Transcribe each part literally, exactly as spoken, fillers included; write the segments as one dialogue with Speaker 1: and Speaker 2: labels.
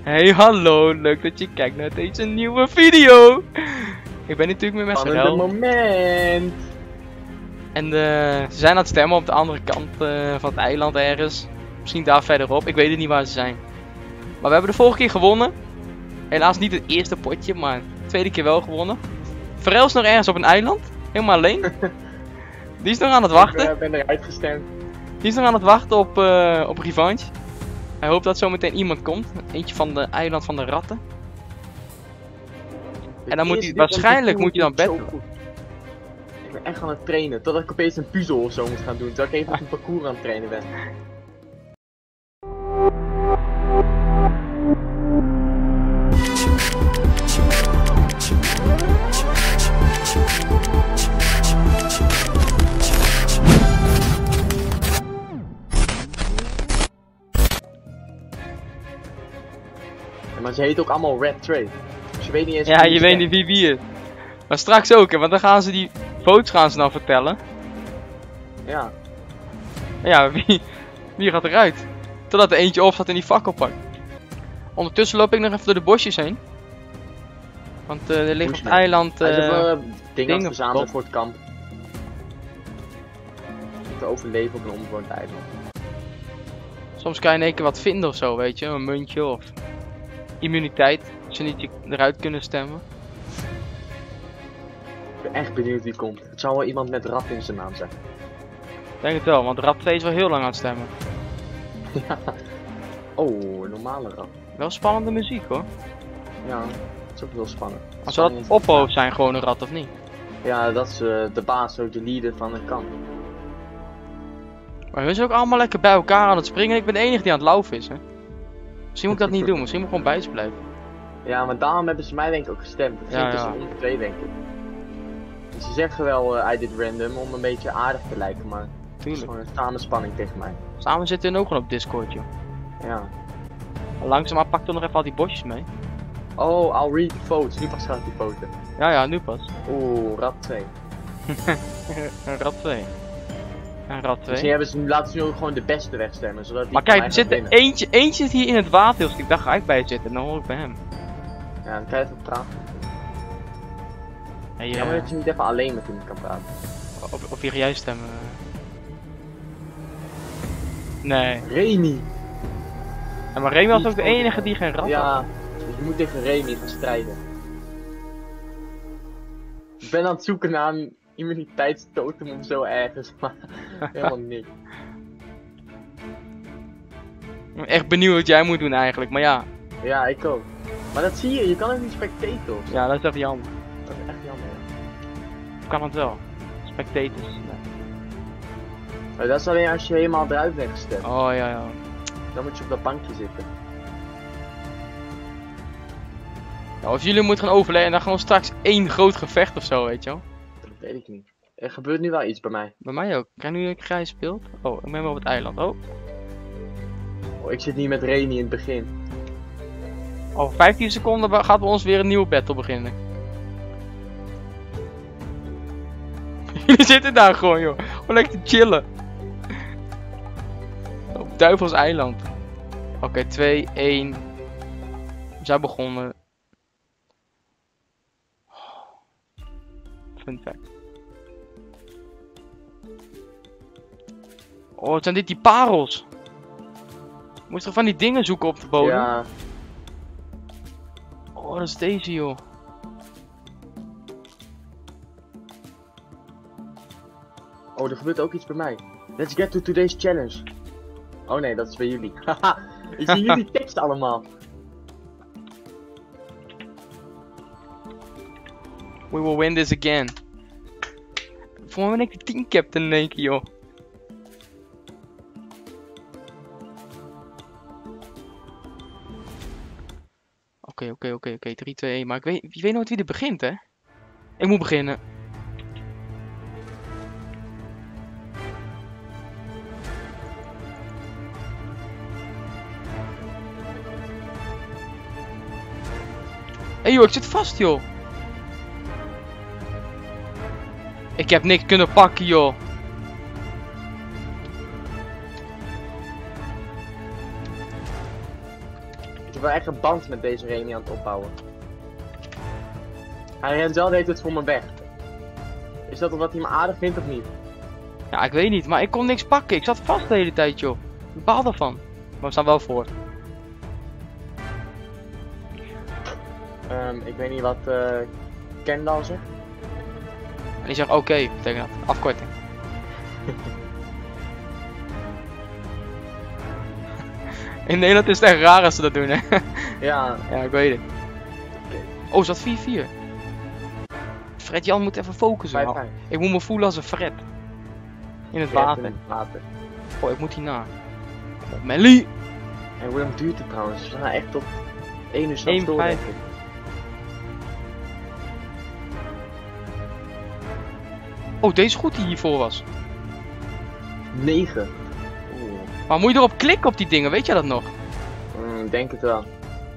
Speaker 1: Hey hallo, leuk dat je kijkt naar deze nieuwe video. Ik ben natuurlijk met Messerel.
Speaker 2: Spannende moment.
Speaker 1: En uh, ze zijn aan het stemmen op de andere kant uh, van het eiland ergens. Misschien daar verderop, ik weet het niet waar ze zijn. Maar we hebben de vorige keer gewonnen. Helaas niet het eerste potje, maar de tweede keer wel gewonnen. Farel is nog ergens op een eiland, helemaal alleen. Die is nog aan het wachten.
Speaker 2: Ik ben eruit gestemd.
Speaker 1: Die is nog aan het wachten op, uh, op revanche. Hij hoopt dat zometeen iemand komt. Eentje van de eiland van de ratten. En dan moet hij, waarschijnlijk moet je dan battlen.
Speaker 2: Ik ben echt aan het trainen, totdat ik opeens een puzzel of zo moet gaan doen. Terwijl ik even op een parcours aan het trainen ben. Maar ze heet ook allemaal Red Trade. Dus je weet niet eens.
Speaker 1: Ja, je weet niet wie wie is. Maar straks ook, hè, want dan gaan ze die votes gaan ze dan vertellen.
Speaker 2: Ja.
Speaker 1: Ja, wie, wie gaat eruit? Totdat er eentje op staat en die fakkel pakt. Ondertussen loop ik nog even door de bosjes heen. Want uh, er ligt op het eiland uh,
Speaker 2: Hij heeft wel, uh, dingen
Speaker 1: dingen
Speaker 2: verzameld voor het kamp. Om te overleven op een onbewoond eiland.
Speaker 1: Soms kan je in één keer wat vinden of zo, weet je, een muntje of immuniteit, als ze niet eruit kunnen stemmen.
Speaker 2: Ik ben echt benieuwd wie komt. Het zou wel iemand met rat in zijn naam zijn.
Speaker 1: Ik denk het wel, want Rat twee is wel heel lang aan het stemmen.
Speaker 2: Ja. Oh, een normale rat.
Speaker 1: Wel spannende muziek hoor.
Speaker 2: Ja, dat is ook heel spannend.
Speaker 1: Maar zou dat ophoofd zijn gewoon een rat of niet?
Speaker 2: Ja, dat is uh, de baas, ook de leader van het kamp.
Speaker 1: Maar we zijn ook allemaal lekker bij elkaar aan het springen. Ik ben de enige die aan het laufen is, hè. Misschien moet ik dat niet doen, misschien moet ik gewoon bij ze blijven.
Speaker 2: Ja, maar daarom hebben ze mij denk ik ook gestemd. Het ging
Speaker 1: Ja,
Speaker 2: tussen
Speaker 1: ja.
Speaker 2: onder twee denk ik. En ze zeggen wel, uh, I did random om een beetje aardig te lijken, maar het is
Speaker 1: Tuurlijk.
Speaker 2: gewoon een samenspanning tegen mij.
Speaker 1: Samen zitten we ook gewoon op Discord, joh.
Speaker 2: Ja.
Speaker 1: Maar langzaamaan pak toch nog even al die bosjes mee.
Speaker 2: Oh, I'll read the votes. Nu pas gaat die foto.
Speaker 1: Ja, ja, nu pas.
Speaker 2: Oeh, rat twee.
Speaker 1: Een rat twee. Een rat twee.
Speaker 2: Misschien hebben ze, laten ze nu ook gewoon de beste wegstemmen, zodat die
Speaker 1: Maar
Speaker 2: van
Speaker 1: kijk,
Speaker 2: mij
Speaker 1: er
Speaker 2: gaat
Speaker 1: zit er
Speaker 2: winnen.
Speaker 1: eentje, eentje zit hier in het water, dus ik dacht ga ik bij zitten en dan hoor ik bij hem.
Speaker 2: Ja, dan kan je even praten.
Speaker 1: Hey,
Speaker 2: Ja, maar
Speaker 1: uh,
Speaker 2: dat je niet even alleen met hem kan praten.
Speaker 1: of, of wie ga jij stemmen? Nee.
Speaker 2: Remy!
Speaker 1: En maar Remy was ook de enige die geen rat had.
Speaker 2: Ja, dus je moet tegen Remy gaan strijden. Ik ben aan het zoeken naar een immuniteitstotem of zo ergens, maar helemaal niet.
Speaker 1: Ik ben echt benieuwd wat jij moet doen eigenlijk, maar ja.
Speaker 2: Ja, ik ook. Maar dat zie je, je kan ook niet spectaten of zo.
Speaker 1: Ja, dat is echt jammer.
Speaker 2: Dat is echt jammer.
Speaker 1: Of kan het wel? Spectators. Nee.
Speaker 2: Maar dat is alleen als je helemaal eruit bent gestemd.
Speaker 1: Oh ja, ja.
Speaker 2: Dan moet je op dat bankje zitten.
Speaker 1: Ja, of jullie moeten gaan overleggen en dan gewoon straks één groot gevecht of zo, weet je wel.
Speaker 2: Dat weet ik niet. Er gebeurt nu wel iets bij mij.
Speaker 1: Bij mij ook. Kijk nu dat ik grijs speelt. Oh, ik ben wel op het eiland. Oh.
Speaker 2: Oh, ik zit niet met Remy in het begin.
Speaker 1: Over vijftien seconden gaat bij ons weer een nieuwe battle beginnen. Jullie zitten daar gewoon, joh. Gewoon lekker te chillen. Op Duivels eiland. Oké, okay, twee, één. We zijn begonnen. Fun fact. Oh, wat zijn dit die parels? Moet je toch van die dingen zoeken op de bodem?
Speaker 2: Ja,
Speaker 1: Oh, dat is deze, joh.
Speaker 2: oh, er gebeurt ook iets bij mij. Let's get to today's challenge. Oh nee, dat is bij jullie. Haha, ik zie jullie tekst allemaal.
Speaker 1: We will win this again. Voor mij ben ik de team captain in één keer, joh. Oké, oké, oké, oké. drie, twee, één. Maar ik weet, je weet nooit wie er begint, hè? Ik moet beginnen. Hé hey, joh, ik zit vast, joh. Ik heb niks kunnen pakken, joh.
Speaker 2: Ik heb wel echt een band met deze Remy aan het opbouwen. Hij rent wel de hele tijd voor me weg. Is dat omdat hij me aardig vindt of niet?
Speaker 1: Ja, ik weet niet, maar ik kon niks pakken. Ik zat vast de hele tijd, joh. Ik baal daarvan. Maar we staan wel voor.
Speaker 2: Um, ik weet niet wat uh, Kendall zegt.
Speaker 1: En die zegt oké, okay, betekent dat. Afkorting. In Nederland is het echt raar als ze dat doen, hè.
Speaker 2: Ja.
Speaker 1: Ja, ik weet het. Oh, is dat vier vier? Fred Jan moet even focussen.
Speaker 2: vijf vijf.
Speaker 1: Ik moet me voelen als een Fred. In het
Speaker 2: Fred
Speaker 1: water.
Speaker 2: in het water.
Speaker 1: Oh, ik moet hierna. Oh, Melly!
Speaker 2: En hoe lang duurt het trouwens? We gaan echt tot één uur
Speaker 1: één
Speaker 2: s'nachts door,
Speaker 1: vijf.
Speaker 2: denk ik.
Speaker 1: Oh, deze is goed die hiervoor was.
Speaker 2: negen. Oeh.
Speaker 1: Maar moet je erop klikken op die dingen, weet je dat nog?
Speaker 2: Mm, denk het wel.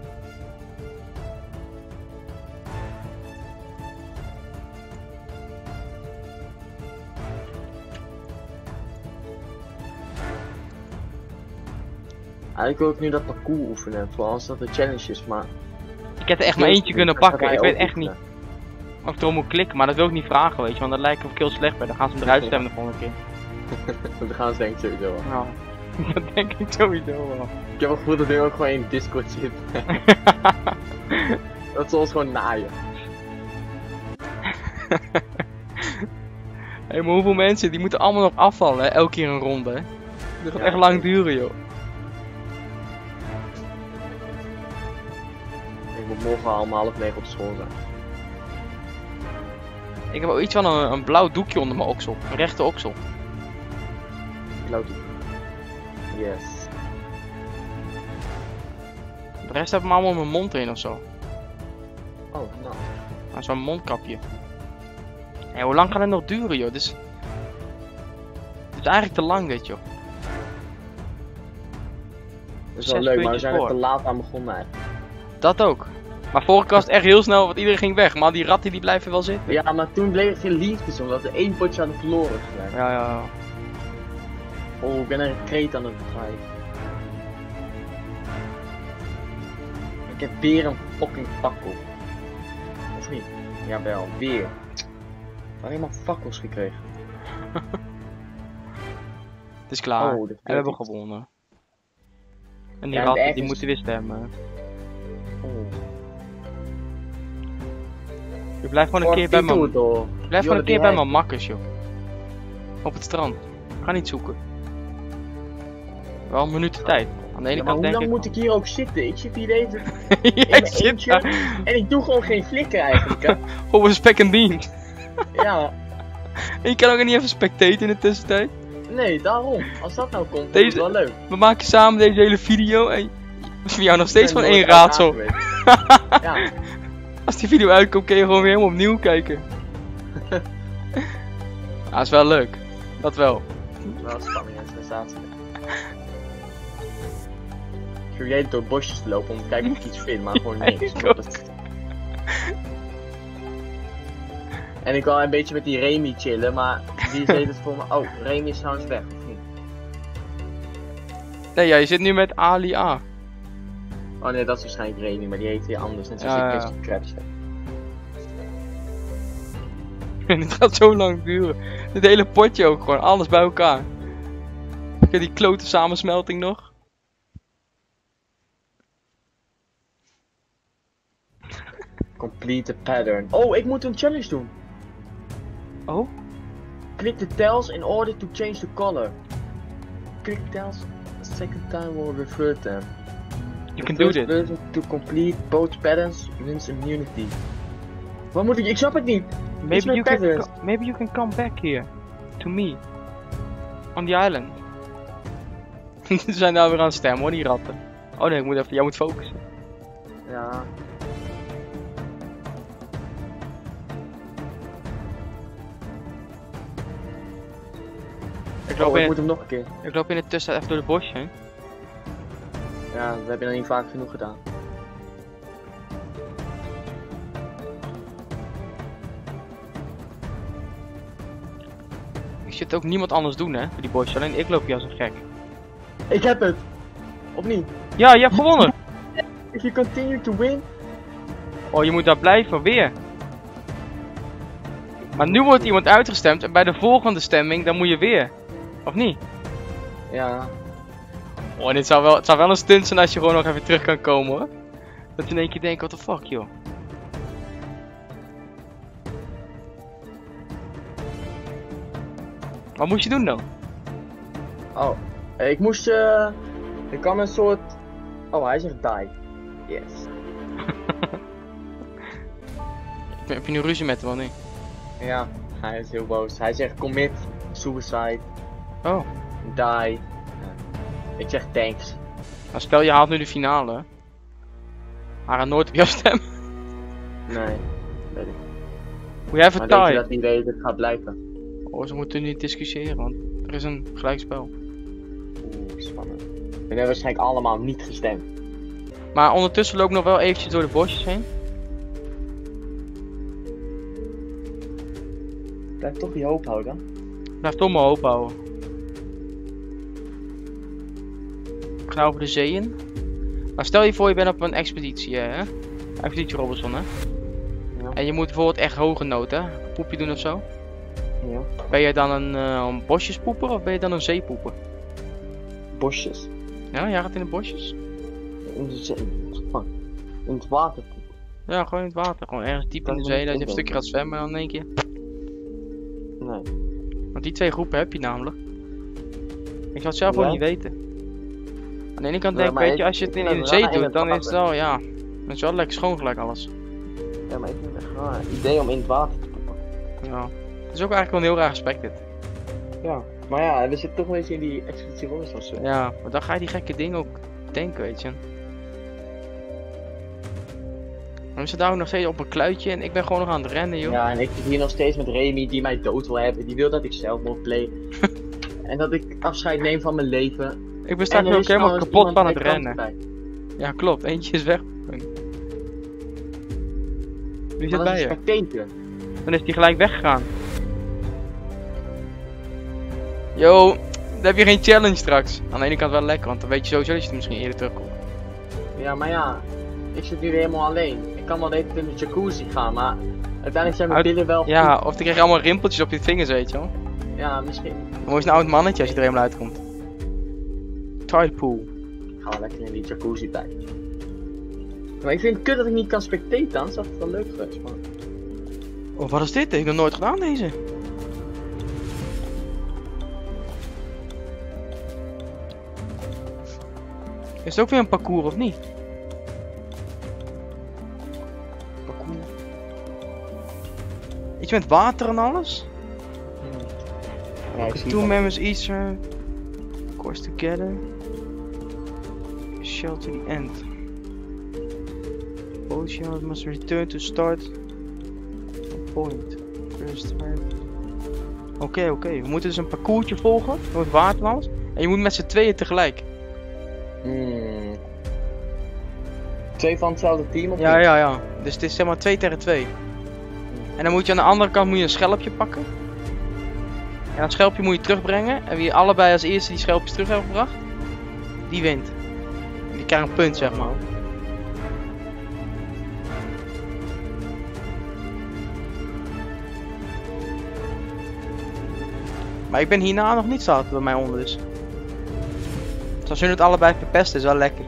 Speaker 2: Eigenlijk wil ik nu dat parcours oefenen, vooral als dat de challenge is, maar...
Speaker 1: Ik heb er echt maar eentje kunnen pakken, ik weet echt niet of ik erop moet klikken, maar dat wil ik niet vragen, weet je, want dat lijkt of ik heel slecht ben, dan gaan ze hem eruit stemmen de volgende keer.
Speaker 2: Dan gaan ze denk ik sowieso wel.
Speaker 1: Nou, dat denk ik sowieso wel.
Speaker 2: Ik heb wel gevoeld dat hij ook gewoon in Discord zit. Dat ze ons gewoon naaien.
Speaker 1: Hé, hey, maar hoeveel mensen, die moeten allemaal nog afvallen, hè? Elke keer een ronde, hè? Dat gaat
Speaker 2: Ja,
Speaker 1: echt lang duren, joh.
Speaker 2: Ik moet morgen al om half negen op school zijn.
Speaker 1: Ik heb ook iets van een, een blauw doekje onder mijn oksel, een rechte oksel.
Speaker 2: Blauw doek. Yes.
Speaker 1: De rest heb ik me allemaal in mijn mond heen of zo.
Speaker 2: Oh, nou.
Speaker 1: Aan zo'n mondkapje. Hé, hoe lang gaat het nog duren, joh? Dus... Het is eigenlijk te lang, dit, joh.
Speaker 2: Dat is wel
Speaker 1: Zes
Speaker 2: leuk, maar we
Speaker 1: puntjes
Speaker 2: zijn er
Speaker 1: voor.
Speaker 2: te laat aan begonnen eigenlijk.
Speaker 1: Dat ook. Maar vorige keer was het echt heel snel, want iedereen ging weg. Maar die ratten die blijven wel zitten.
Speaker 2: Ja, maar toen bleef er geen liefdes omdat we één potje hadden verloren gelijk.
Speaker 1: Ja, ja, ja.
Speaker 2: Oh, ik ben er een kreet aan het draaien. Ik heb weer een fucking fakkel. Of niet? Jawel, weer. Ik heb alleen maar fakkels gekregen.
Speaker 1: Het is klaar.
Speaker 2: Oh,
Speaker 1: en we hebben gewonnen. En die
Speaker 2: Ja, en
Speaker 1: ratten,
Speaker 2: de
Speaker 1: die
Speaker 2: F is-
Speaker 1: moeten weer stemmen.
Speaker 2: Oh.
Speaker 1: Je blijft gewoon een keer bij mijn...
Speaker 2: Door.
Speaker 1: Blijf gewoon een keer bij mijn makkers, joh. Op het strand. Ga niet zoeken. Wel een minuut de tijd. Aan de ene
Speaker 2: Ja, maar
Speaker 1: kant
Speaker 2: hoe
Speaker 1: denk
Speaker 2: lang
Speaker 1: ik...
Speaker 2: moet ik hier ook zitten? Ik zit hier deze
Speaker 1: ja,
Speaker 2: in mijn
Speaker 1: shit.
Speaker 2: eentje en ik doe gewoon geen flikker eigenlijk, hè.
Speaker 1: Op een spek en dien.
Speaker 2: Ja,
Speaker 1: En je kan ook niet even spectaten in de tussentijd.
Speaker 2: nee, daarom. Als dat nou komt,
Speaker 1: Deze-
Speaker 2: is het wel leuk.
Speaker 1: We maken samen deze hele video en... Het is voor jou nog steeds
Speaker 2: Ik ben
Speaker 1: gewoon één
Speaker 2: nooit uit
Speaker 1: raadsel.
Speaker 2: geweest. Ja,
Speaker 1: Als die video uitkomt kun je gewoon weer helemaal opnieuw kijken. Ja, is wel leuk. Dat wel.
Speaker 2: wel spanning en sensatie. Ik probeer door bosjes te lopen om te kijken of ik iets vind, maar gewoon niks.
Speaker 1: ik
Speaker 2: want dat- En ik wil een beetje met die Remy chillen, maar die deed het voor me. Oh, Remy is trouwens weg, of niet?
Speaker 1: Nee, ja, je zit nu met Ali A.
Speaker 2: Oh nee, dat is waarschijnlijk Remy, maar die heet weer anders. Net zoals
Speaker 1: Ja,
Speaker 2: ik
Speaker 1: ja.
Speaker 2: Krusty Krabs heb.
Speaker 1: En het gaat zo lang duren. Dit hele potje ook gewoon, alles bij elkaar. Heb je die klote samensmelting nog?
Speaker 2: Complete the pattern. Oh, ik moet een challenge doen.
Speaker 1: Oh?
Speaker 2: Click the tiles in order to change the color. Click tiles a second time will revert them.
Speaker 1: You
Speaker 2: The
Speaker 1: can do
Speaker 2: first
Speaker 1: this.
Speaker 2: person to complete both patterns wins immunity. Wat moet ik? Ik snap het niet.
Speaker 1: Maybe
Speaker 2: my
Speaker 1: you, can
Speaker 2: patterns.
Speaker 1: co- maybe you can come back here. To me. On the island. Ze zijn nou weer aan het stemmen hoor, die ratten. Oh nee, ik moet even, jij moet focussen.
Speaker 2: Ja.
Speaker 1: Ik
Speaker 2: Oh,
Speaker 1: loop,
Speaker 2: ik
Speaker 1: in,
Speaker 2: moet hem nog een keer.
Speaker 1: ik loop in de tussentijd even door de bosje heen.
Speaker 2: Ja, dat heb je nog niet vaak genoeg gedaan.
Speaker 1: Ik zit ook niemand anders doen hè, voor die bosjes. Alleen ik loop hier als een gek.
Speaker 2: Ik heb het! Of niet?
Speaker 1: Ja, je hebt gewonnen!
Speaker 2: If you continue to win.
Speaker 1: Oh, je moet daar blijven, weer. Maar nu wordt iemand uitgestemd en bij de volgende stemming, dan moet je weer. Of niet?
Speaker 2: Ja.
Speaker 1: Oh, dit zou wel, het zou wel een stunt zijn als je gewoon nog even terug kan komen hoor. Dat je in één keer denkt, what the fuck joh. Wat moest je doen dan?
Speaker 2: Oh, ik moest uh, ik kan een soort... Oh, hij zegt die. Yes.
Speaker 1: Heb je nu ruzie met hem of niet?
Speaker 2: Ja, hij is heel boos. Hij zegt commit, suicide,
Speaker 1: Oh.
Speaker 2: die. Ja. Ik zeg thanks.
Speaker 1: Nou, stel je haalt nu de finale. Hij gaat nooit op jou stemmen.
Speaker 2: Nee, weet ik.
Speaker 1: Moet jij even
Speaker 2: Maar denk je
Speaker 1: taaien?
Speaker 2: dat iedereen het gaat blijven?
Speaker 1: Oh, ze moeten nu discussiëren, want er is een gelijkspel.
Speaker 2: Oeh, spannend. We hebben waarschijnlijk allemaal niet gestemd.
Speaker 1: Maar ondertussen loop ik nog wel eventjes door de bosjes heen.
Speaker 2: Blijf toch die hoop houden.
Speaker 1: Blijf toch mijn hoop houden. Ik ga over de zeeën. Maar stel je voor je bent op een expeditie, hè? Expeditie Robinson, hè?
Speaker 2: Ja.
Speaker 1: En je moet bijvoorbeeld echt hoge nood, hè? Een poepje doen of zo.
Speaker 2: Ja.
Speaker 1: Ben je dan een, uh, een bosjespoeper of ben je dan een zeepoeper?
Speaker 2: Bosjes.
Speaker 1: Ja, jij gaat in de bosjes?
Speaker 2: In de zee. Fuck. In het water.
Speaker 1: Ja, gewoon in het water. Gewoon ergens diep in de
Speaker 2: Dat
Speaker 1: zee,
Speaker 2: moet
Speaker 1: dat
Speaker 2: ik
Speaker 1: je een stukje gaat zwemmen en dan in één keer.
Speaker 2: Nee.
Speaker 1: Want die twee groepen heb je namelijk. Ik zou het zelf
Speaker 2: Ja?
Speaker 1: ook niet weten. Aan de ene kant
Speaker 2: Ja,
Speaker 1: denk ik,
Speaker 2: maar
Speaker 1: weet
Speaker 2: ik-
Speaker 1: je, als je
Speaker 2: ik
Speaker 1: het in,
Speaker 2: vind
Speaker 1: in de
Speaker 2: dat we
Speaker 1: zee
Speaker 2: wel
Speaker 1: doet, dan
Speaker 2: in het
Speaker 1: is het wel, ja. Dan is het wel lekker schoon gelijk alles.
Speaker 2: Ja, maar ik vind het echt raar. Idee om in het water te poepen.
Speaker 1: Ja. Het is ook eigenlijk wel een heel raar aspect dit.
Speaker 2: Ja. Maar ja, we zitten toch wel eens in die expeditie Robinson. Zo.
Speaker 1: Ja, maar dan ga je die gekke dingen ook denken, weet je. Maar we zitten daar ook nog steeds op een kluitje en ik ben gewoon nog aan het rennen, joh.
Speaker 2: Ja, en ik zit hier nog steeds met Remy die mij dood wil hebben. Die wil dat ik zelfmoord pleeg. En dat ik afscheid neem van mijn leven.
Speaker 1: Ik ben
Speaker 2: En
Speaker 1: straks
Speaker 2: er
Speaker 1: ook
Speaker 2: is
Speaker 1: helemaal
Speaker 2: trouwens
Speaker 1: kapot
Speaker 2: iemand
Speaker 1: van het
Speaker 2: bij kant
Speaker 1: rennen.
Speaker 2: erbij.
Speaker 1: Ja, klopt. Eentje is weg. Wie zit
Speaker 2: Maar dat
Speaker 1: bij
Speaker 2: is
Speaker 1: je?
Speaker 2: een spectator.
Speaker 1: Dan is die gelijk weggegaan. Yo, dan heb je geen challenge straks. Aan de ene kant wel lekker, want dan weet je sowieso dat je er misschien eerder terugkomt.
Speaker 2: Ja, maar ja. Ik zit nu weer helemaal alleen. Ik kan wel even in de jacuzzi gaan, maar uiteindelijk zijn mijn
Speaker 1: Uit-
Speaker 2: billen wel
Speaker 1: Ja,
Speaker 2: goed.
Speaker 1: of dan krijg je allemaal rimpeltjes op je vingers, weet je wel.
Speaker 2: Ja, misschien.
Speaker 1: Dan word je een oud mannetje als je er helemaal uitkomt. Tide pool.
Speaker 2: Ik ga wel lekker in die jacuzzi bij. Maar ik vind het kut dat ik niet kan spectaten, anders had het wel leuk geweest, man.
Speaker 1: Oh, wat is dit? Dat heb ik nog nooit gedaan, deze. Is het ook weer een parcours of niet? Parcours. Iets met water en alles?
Speaker 2: Ja, ik zie
Speaker 1: Two
Speaker 2: het.
Speaker 1: members each uh, course together. Shell to the end. Both shells must return to start point. First time. Oké, okay, oké. Okay. We moeten dus een parcoursje volgen door het water en alles. En je moet met z'n tweeën tegelijk.
Speaker 2: Hmm. Twee van hetzelfde team of
Speaker 1: Ja,
Speaker 2: niet?
Speaker 1: ja, ja. Dus het is zeg maar twee tegen twee. En dan moet je aan de andere kant moet je een schelpje pakken. En dat schelpje moet je terugbrengen. En wie allebei als eerste die schelpjes terug heeft gebracht, die wint. Die krijgt een punt, zeg maar. Maar ik ben hierna nog niet staat bij mij onder dus. Dus als jullie het allebei verpesten is wel lekker.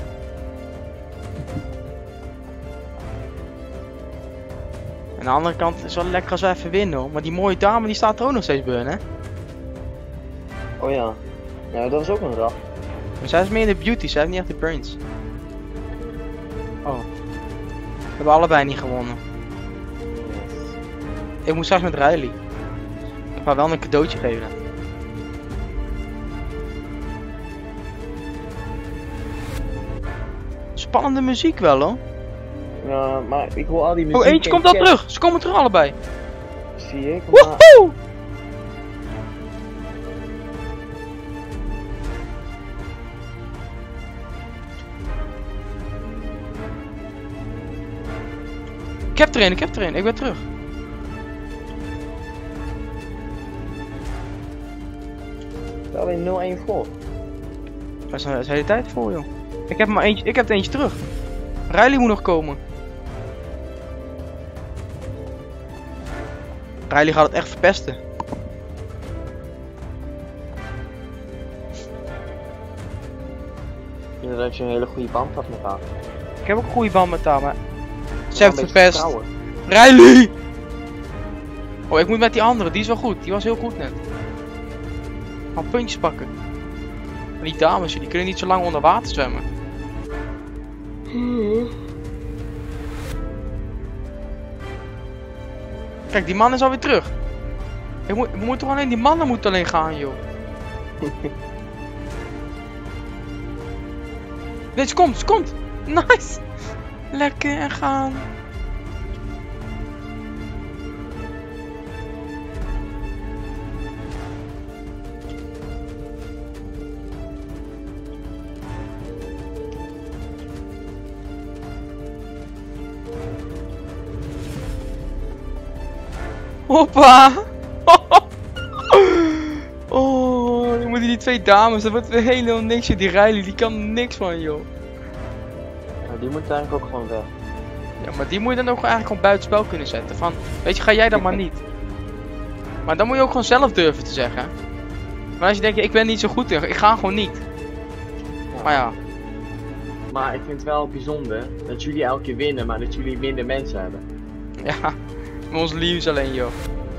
Speaker 1: Aan de andere kant is het wel lekker als we even winnen hoor. Maar die mooie dame die staat er ook nog steeds bij hun, hè.
Speaker 2: Oh ja. Ja, dat was ook een dag.
Speaker 1: Maar zij is meer in de beauty, zij heeft niet echt de brains. Oh. We hebben allebei niet gewonnen. Ik moet straks met Riley. Ik ga haar wel een cadeautje geven. Spannende muziek wel hoor.
Speaker 2: Ja, maar ik hoor al die muziek.
Speaker 1: Oh, eentje
Speaker 2: en
Speaker 1: komt al
Speaker 2: chat.
Speaker 1: terug. Ze komen terug allebei.
Speaker 2: Zie ik, maar...
Speaker 1: Woehoe! Ik heb er een, ik heb er een. Ik ben terug.
Speaker 2: Wel in nul één voor.
Speaker 1: Waar is de hele tijd voor joh? Ik heb maar eentje, ik heb er eentje terug. Riley moet nog komen. Riley gaat het echt verpesten.
Speaker 2: Ik denk dat je een hele goede band had met haar.
Speaker 1: Ik heb ook een goede band met haar, maar... Ze
Speaker 2: Wel
Speaker 1: heeft
Speaker 2: een
Speaker 1: het
Speaker 2: beetje
Speaker 1: verpest.
Speaker 2: vertrouwen.
Speaker 1: Riley! Oh, ik moet met die andere. Die is wel goed. Die was heel goed net. Gaan puntjes pakken. Maar die dames, die kunnen niet zo lang onder water zwemmen. Kijk, die man is alweer terug. Ik moet, we moeten toch alleen, die mannen moeten alleen gaan, joh. Nee, ze komt, ze komt. Nice. Lekker en gaan. Hoppa! Oh, dan moeten die twee dames, dat wordt weer helemaal niks. Die Riley, die kan niks van, joh.
Speaker 2: Nou, die moet eigenlijk ook gewoon weg.
Speaker 1: Ja, maar die moet je dan ook eigenlijk gewoon buitenspel kunnen zetten. Van, weet je, ga jij dan maar niet. Maar dan moet je ook gewoon zelf durven te zeggen. Maar als je denkt, ik ben niet zo goed tegen, ik ga gewoon niet.
Speaker 2: Ja.
Speaker 1: Maar ja.
Speaker 2: Maar ik vind het wel bijzonder dat jullie elke keer winnen, maar dat jullie minder mensen hebben.
Speaker 1: Ja, met ons liefs alleen, joh.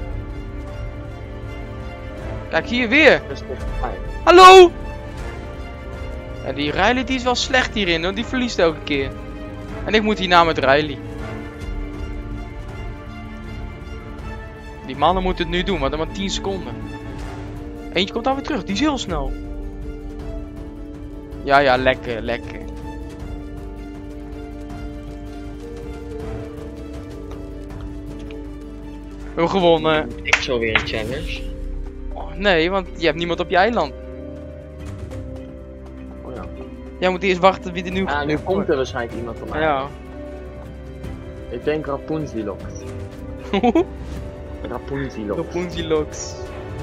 Speaker 1: Kijk, hier weer.
Speaker 2: Dat is echt fijn.
Speaker 1: Hallo! Ja, die Riley die is wel slecht hierin, hoor. Die verliest elke keer. En ik moet hierna met Riley. Die mannen moeten het nu doen, maar dan maar tien seconden. Eentje komt alweer terug, die is heel snel. Ja, ja, lekker, lekker. We hebben gewonnen.
Speaker 2: Ik zo weer een challenge.
Speaker 1: Oh, nee, want je hebt niemand op je eiland.
Speaker 2: Oh ja.
Speaker 1: Jij moet eerst wachten wie er nu
Speaker 2: Ah, nu komt er waarschijnlijk iemand van mij.
Speaker 1: Ja.
Speaker 2: Ik denk Rapunzilox. Rapunzilox.
Speaker 1: Rapunzilox.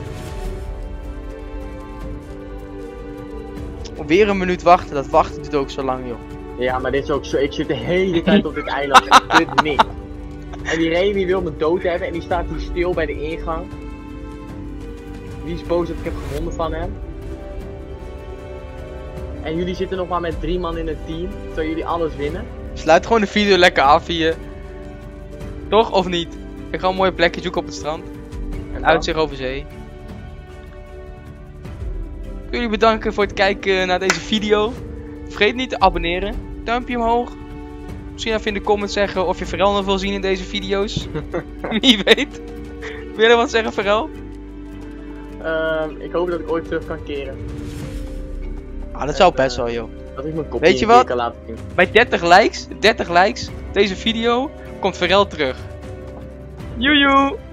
Speaker 1: Weer een minuut wachten, dat wachten duurt ook zo lang, joh.
Speaker 2: Ja, maar dit is ook zo. Ik zit de hele tijd op dit eiland en ik doe niks. En die Remy wil me dood hebben en die staat hier stil bij de ingang. Die is boos dat ik heb gewonnen van hem. En jullie zitten nog maar met drie man in het team, terwijl jullie alles winnen.
Speaker 1: Sluit gewoon de video lekker af hier. Toch of niet? Ik ga een mooie plekje zoeken op het strand.
Speaker 2: En dan-
Speaker 1: Uitzicht over zee. Ik wil jullie bedanken voor het kijken naar deze video. Vergeet niet te abonneren. Duimpje omhoog. Misschien even in de comments zeggen of je Pharrell nog wil zien in deze video's. Wie weet. Wil je wat zeggen, Pharrell?
Speaker 2: Ehm, ik hoop dat ik ooit terug kan keren.
Speaker 1: Ah, dat zou best wel, joh.
Speaker 2: Dat ik mijn kop
Speaker 1: Weet
Speaker 2: niet
Speaker 1: je
Speaker 2: een keer
Speaker 1: wat?
Speaker 2: kan laten zien.
Speaker 1: Bij dertig likes, dertig likes, deze video, komt Pharrell terug. Joejoe!